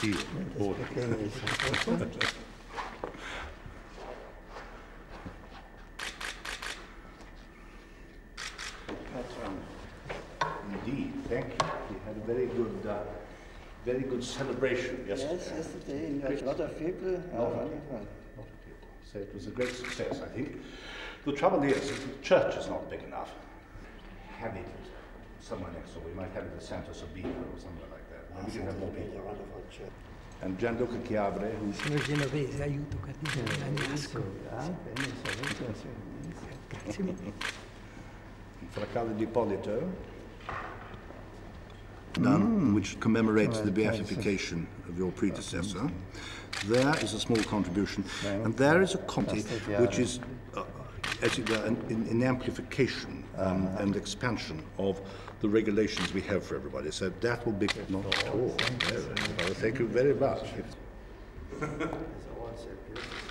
seal. Indeed, thank you. We had a very good celebration yesterday. Yes, yesterday, and a lot of people. So it was a great success, I think. The trouble is, the church is not big enough. Have it somewhere next door. We might have it at Santa Sabina or somewhere like that. We can have more people. And Gianluca Chiavre, who's... Sono genovese, aiuto Cagnasco. Grazie mille. Fracale di Ippolito, which commemorates the beatification of your predecessor. There is a small contribution, and there is a copy which is, as it were, an amplification and expansion of the regulations we have for everybody. So that will be not at all. Thank you very much.